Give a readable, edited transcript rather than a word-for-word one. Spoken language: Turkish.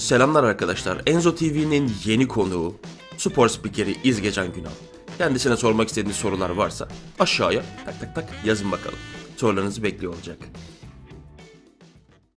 Selamlar arkadaşlar. Enzo TV'nin yeni konuğu, spor spikeri İzgecan Günal. Kendisine sormak istediğiniz sorular varsa aşağıya tak tak tak yazın bakalım. Sorularınızı bekliyor olacak.